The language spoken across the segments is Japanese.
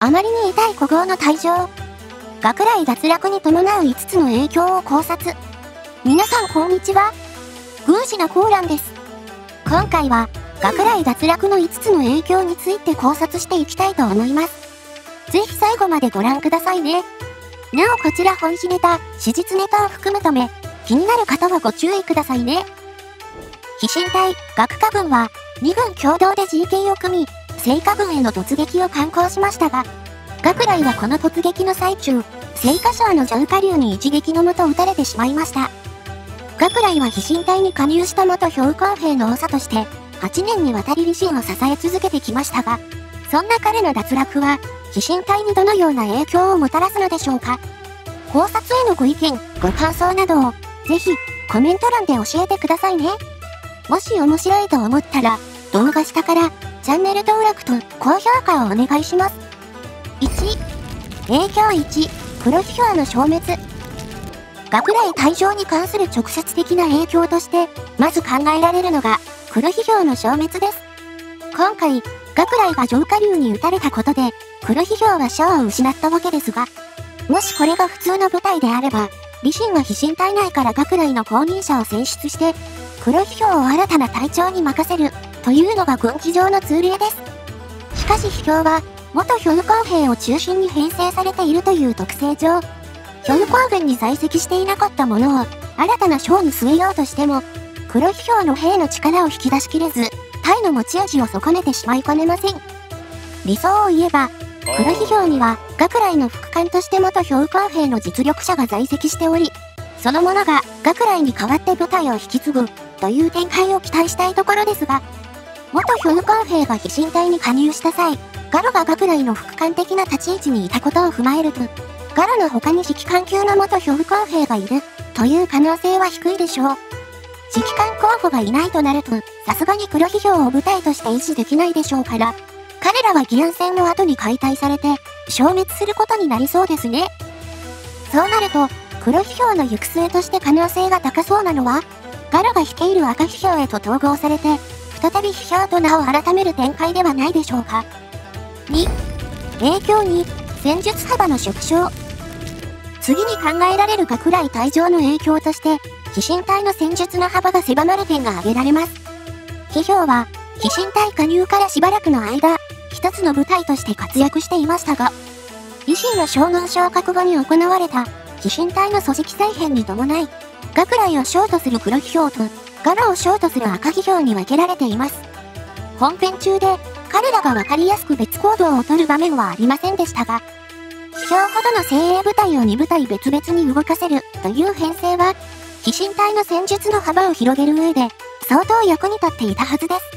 あまりに痛い古豪の退場。学来脱落に伴う5つの影響を考察。皆さんこんにちは。宮司のコーランです。今回は、学来脱落の5つの影響について考察していきたいと思います。ぜひ最後までご覧くださいね。なおこちら本誌ネタ、史実ネタを含むため、気になる方はご注意くださいね。飛信隊、学科軍は、2軍共同で GK を組み、聖火軍への突撃を敢行しましたが、学来はこの突撃の最中、聖火省の上下流に一撃のもと撃たれてしまいました。学来は飛信隊に加入した元標高兵の長として、8年にわたり李信を支え続けてきましたが、そんな彼の脱落は、飛信隊にどのような影響をもたらすのでしょうか。考察へのご意見、ご感想などを、ぜひ、コメント欄で教えてくださいね。もし面白いと思ったら、動画下から、チャンネル登録と高評価をお願いします。1、影響1、黒批評の消滅。学来退場に関する直接的な影響として、まず考えられるのが、黒批評の消滅です。今回、学来が上下流に撃たれたことで、黒批評は将を失ったわけですが、もしこれが普通の部隊であれば、李信は飛信隊内から学来の後任者を選出して、黒批評を新たな隊長に任せる、というのが軍機上の通例です。しかし批評は、元標高兵を中心に編成されているという特性上、標高軍に在籍していなかったものを、新たな将に据えようとしても、黒批評の兵の力を引き出しきれず、隊の持ち味を損ねてしまいかねません。理想を言えば、黒批評には、学来の副官として元標高兵の実力者が在籍しており、その者が学来に代わって部隊を引き継ぐ、という展開を期待したいところですが、元標高兵が飛信隊に加入した際、ガロが学来の副官的な立ち位置にいたことを踏まえると、ガロの他に指揮官級の元標高兵がいる、という可能性は低いでしょう。指揮官候補がいないとなると、さすがに黒批評を部隊として維持できないでしょうから、彼らは義安戦の後に解体されて、消滅することになりそうですね。そうなると、黒批評の行く末として可能性が高そうなのは、ガロが率いる赤批評へと統合されて、再び批評と名を改める展開ではないでしょうか。2、影響2、戦術幅の縮小。次に考えられる学来退場の影響として、飛信隊の戦術の幅が狭まる点が挙げられます。批評は、飛信隊加入からしばらくの間、一つの部隊として活躍していましたが、李信の将軍昇格後に行われた、飛信隊の組織再編に伴い、学来を将とする黒批評と、ガロを将とする赤批評に分けられています。本編中で、彼らが分かりやすく別行動を取る場面はありませんでしたが、批評ほどの精鋭部隊を2部隊別々に動かせるという編成は、飛信隊の戦術の幅を広げる上で、相当役に立っていたはずです。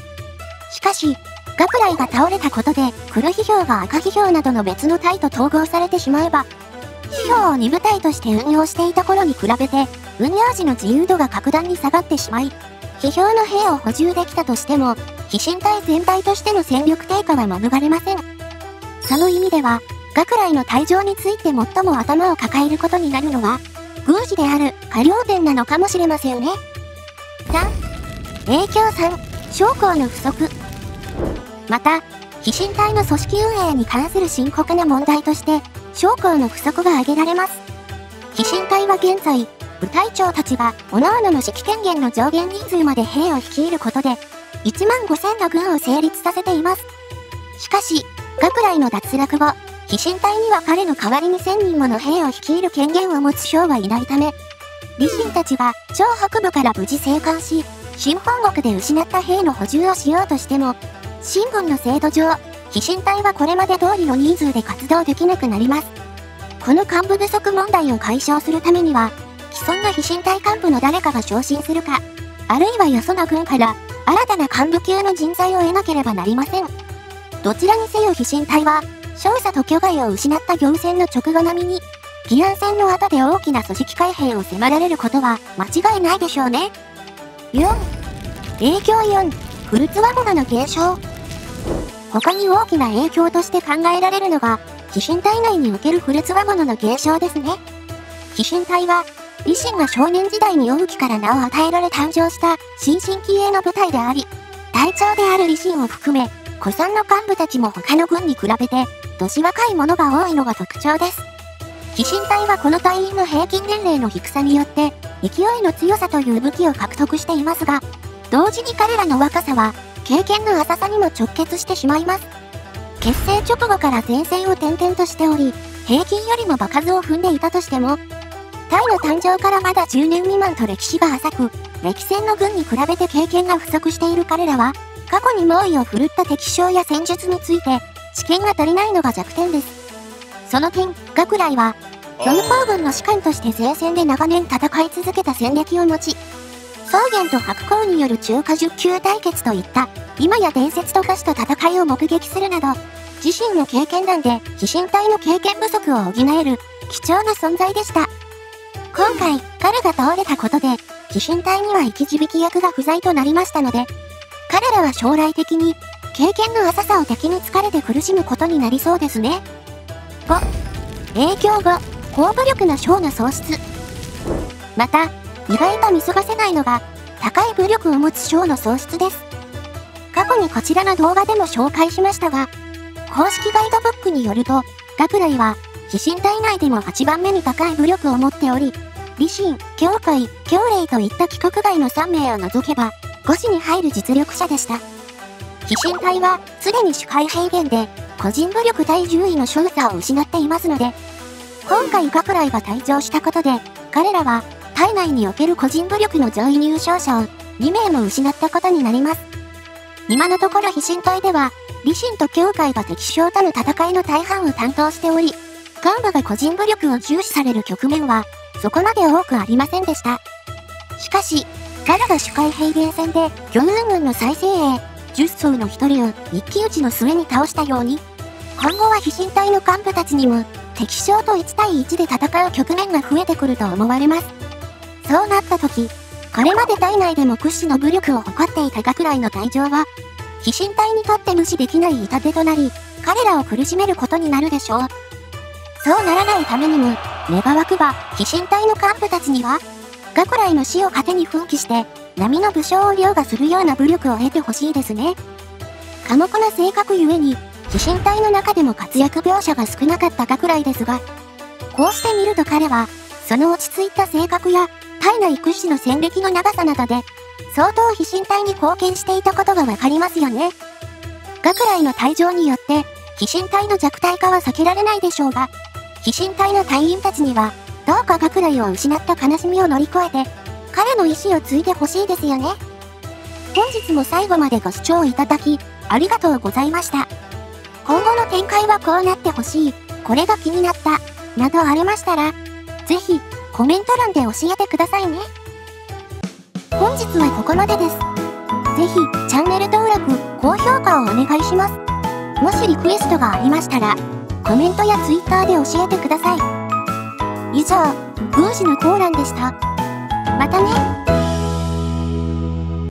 しかし、学来が倒れたことで、黒批評が赤批評などの別の隊と統合されてしまえば、批評を2部隊として運用していた頃に比べて、運用時の自由度が格段に下がってしまい、批評の兵を補充できたとしても、飛信隊全体としての戦力低下は免れません。その意味では、学来の退場について最も頭を抱えることになるのは、宮司である過料点なのかもしれませんね。3、影響3、将校の不足。また、飛信隊の組織運営に関する深刻な問題として、将校の不足が挙げられます。飛信隊は現在、部隊長たちが各々の指揮権限の上限人数まで兵を率いることで、15000の軍を成立させています。しかし、学来の脱落後、飛信隊には彼の代わりに1000人もの兵を率いる権限を持つ将はいないため、李信たちが超北部から無事生還し、新本国で失った兵の補充をしようとしても、新軍の制度上、飛信隊はこれまで通りの人数で活動できなくなります。この幹部不足問題を解消するためには、既存の飛信隊幹部の誰かが昇進するか、あるいはよその軍から新たな幹部級の人材を得なければなりません。どちらにせよ飛信隊は、少佐と巨害を失った行戦の直後並みに、義安戦の後で大きな組織改変を迫られることは間違いないでしょうね。4、影響4、フルツワモナの減少。他に大きな影響として考えられるのが、飛信隊内におけるフルツワモナの減少ですね。飛信隊は、李信が少年時代に王騎から名を与えられ誕生した新進気鋭の部隊であり、隊長である李信を含め、古参の幹部たちも他の軍に比べて、 年若い者が多いのが特徴です。飛信隊はこの隊員の平均年齢の低さによって、勢いの強さという武器を獲得していますが、同時に彼らの若さは、経験の浅さにも直結してしまいます。結成直後から前線を転々としており、平均よりも場数を踏んでいたとしても、隊の誕生からまだ10年未満と歴史が浅く、歴戦の軍に比べて経験が不足している彼らは、過去に猛威を振るった敵将や戦術について、知見が足りないのが弱点です。その点、岳雷は、虚無行軍の士官として前線で長年戦い続けた戦歴を持ち、草原と白虎による中華10級対決といった、今や伝説と化した戦いを目撃するなど、自身の経験談で飛信隊の経験不足を補える貴重な存在でした。今回、彼が倒れたことで、飛信隊には生き字引役が不在となりましたので、彼らは将来的に、経験の浅さを敵に疲れて苦しむことになりそうですね。5、影響後、高武力な将の喪失。また、意外と見過ごせないのが、高い武力を持つ将の喪失です。過去にこちらの動画でも紹介しましたが、公式ガイドブックによると、岳雷は、飛信隊内でも8番目に高い武力を持っており、李信、羌海、羌霊といった規格外の3名を除けば、5位に入る実力者でした。飛信隊は、すでに主海平原で、個人武力第10位の所有者を失っていますので、今回岳雷が退場したことで、彼らは、隊内における個人武力の上位入賞者を2名も失ったことになります。今のところ飛信隊では、李信と羌海が敵将との戦いの大半を担当しており、幹部が個人武力を重視される局面は、そこまで多くありませんでした。しかし、ガラが主海平原戦で、魚雲軍の最精鋭、10曹の一人を一騎打ちの末に倒したように、今後は飛信隊の幹部たちにも、敵将と1対1で戦う局面が増えてくると思われます。そうなった時、これまで隊内でも屈指の武力を誇っていた岳雷の退場は、飛信隊にとって無視できない痛手となり、彼らを苦しめることになるでしょう。そうならないためにも、願わくば、飛信隊の幹部たちには、岳雷の死を糧に奮起して、並の武将を凌駕するような武力を得てほしいですね。寡黙な性格ゆえに、飛信隊の中でも活躍描写が少なかった岳雷ですが、こうして見ると彼は、その落ち着いた性格や、隊内屈指の戦歴の長さなどで、相当飛信隊に貢献していたことがわかりますよね。岳雷の退場によって、飛信隊の弱体化は避けられないでしょうが、飛信隊の隊員たちには、どうか岳雷を失った悲しみを乗り越えて、彼の意志を継いでほしいですよね。本日も最後までご視聴いただき、ありがとうございました。今後の展開はこうなってほしい、これが気になった、などありましたら、ぜひ、コメント欄で教えてくださいね。本日はここまでです。ぜひ、チャンネル登録、高評価をお願いします。もしリクエストがありましたら、コメントや Twitter で教えてください。以上、宮司のコーランでした。またね。